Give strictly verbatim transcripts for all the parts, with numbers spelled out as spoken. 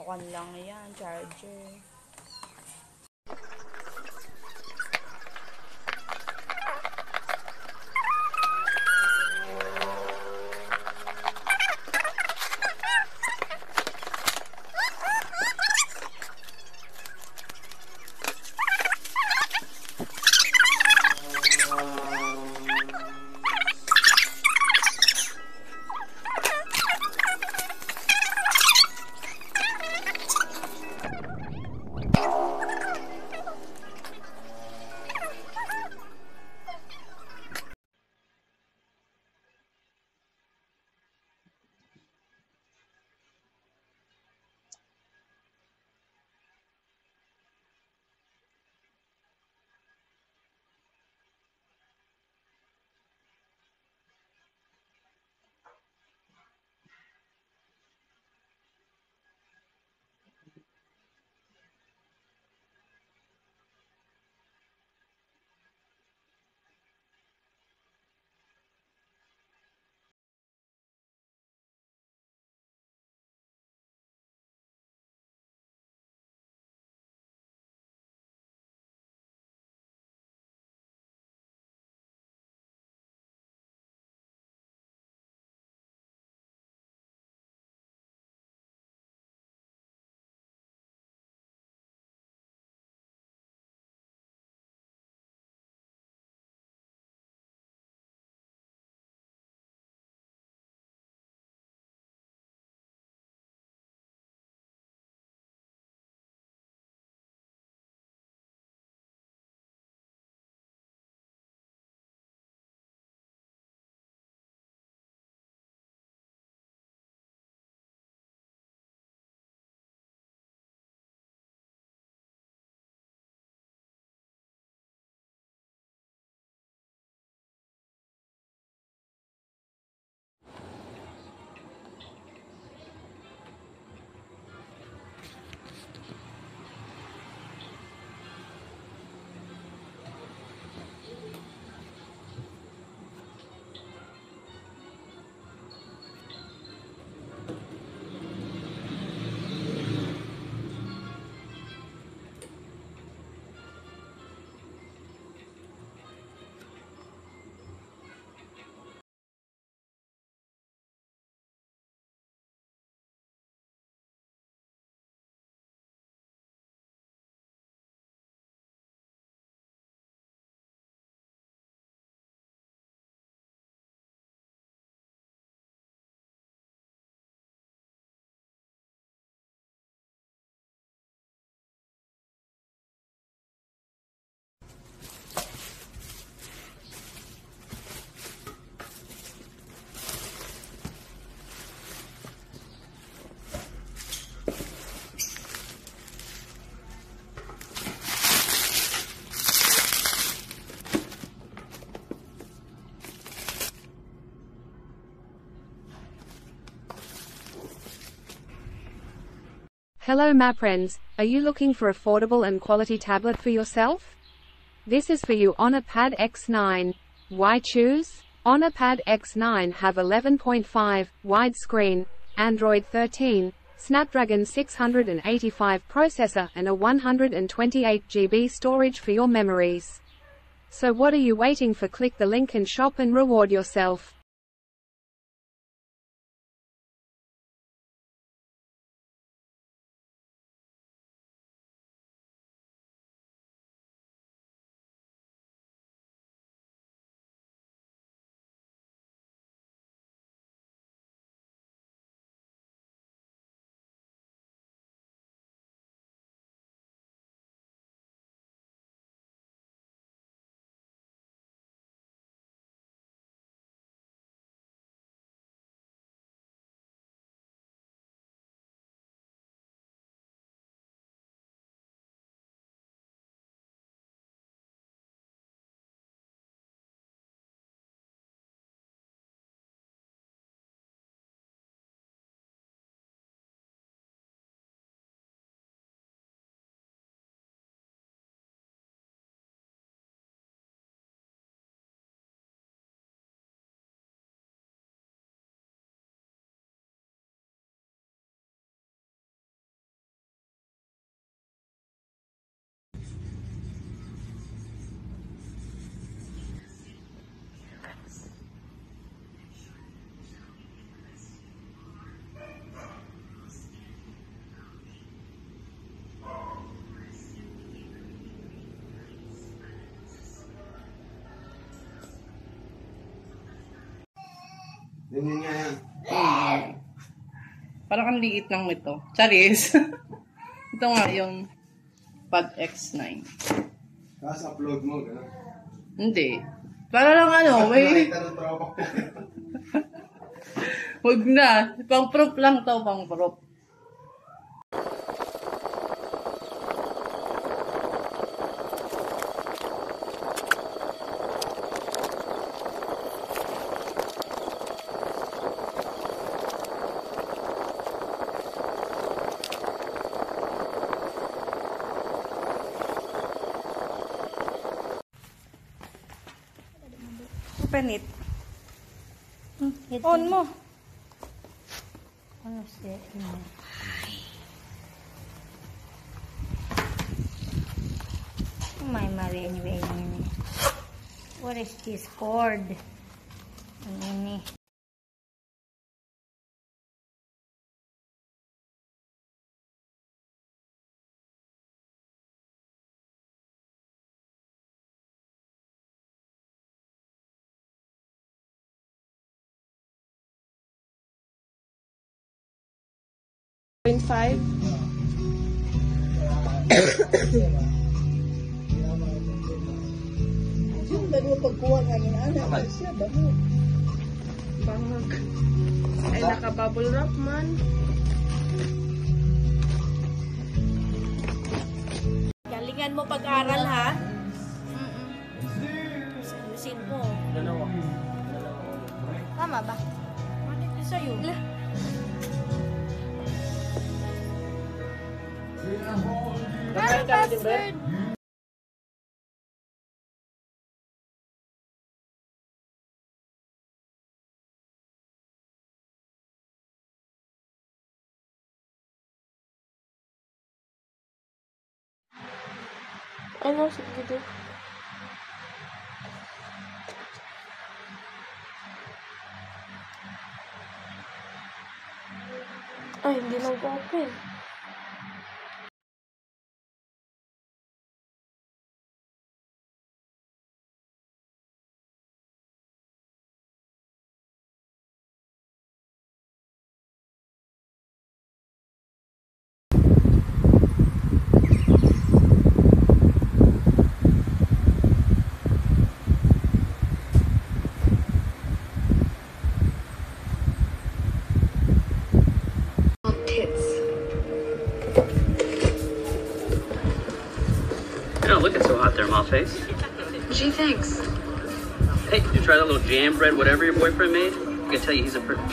Tutukan lang yan, charger. Hello MapFriends, are you looking for affordable and quality tablet for yourself? This is for you. Honor Pad X nine. Why choose? Honor Pad X nine have eleven point five, widescreen, Android thirteen, Snapdragon six eighty-five processor and a one hundred twenty-eight gigabytes storage for your memories. So what are you waiting for? Click the link and shop and reward yourself. Ganyan nga yan. Hmm. Parang ang liit lang ito. Charis. Ito nga yung Pad X nine. Tapos upload mo, gano'n. Hindi. Para lang ano, may... Nakita ng tropa ko. Huwag na. Pang-proof lang to, pang-proof. Open it. Hmm, On mo. Ano siya? May mali anyway ini. What is this cord? Ano ini? point five. Yung dalawa pagkuha nga yun, anak, siya, bangag. Bangag. Ay, naka-bubble wrap man. Galingan mo pag-aral ha? Mm-mm. Sayusin mo. Dalawa. Tama ba? Manik na sa'yo. Ano password? Ano sa dito? Ay, hindi nag-open. You're not looking so hot there, Mallface. Gee, thanks. Hey, did you try that little jam bread, whatever your boyfriend made? I can tell you he's a pretty...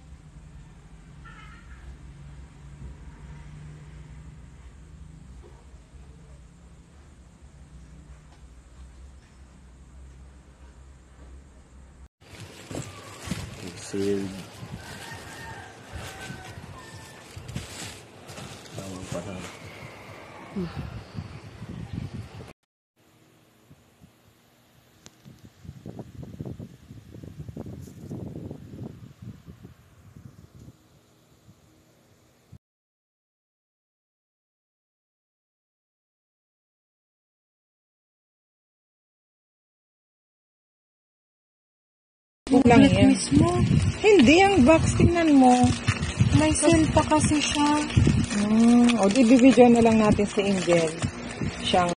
Sealed. Tawang pa na. Lang yan. Mismo? Hindi, ang box, tingnan mo. May seal pa kasi siya. Hmm, o, di bibidyo na lang natin si Angel. Siyang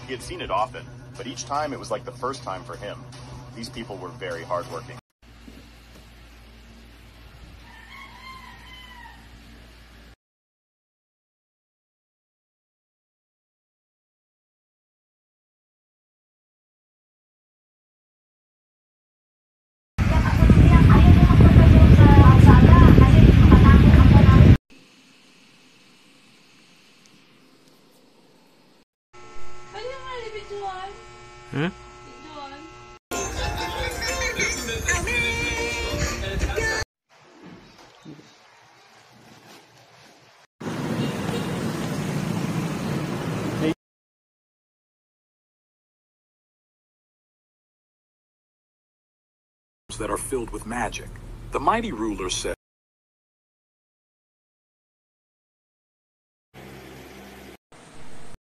He had seen it often, but each time it was like the first time for him. These people were very hardworking. Hmm? That are filled with magic. The mighty ruler said,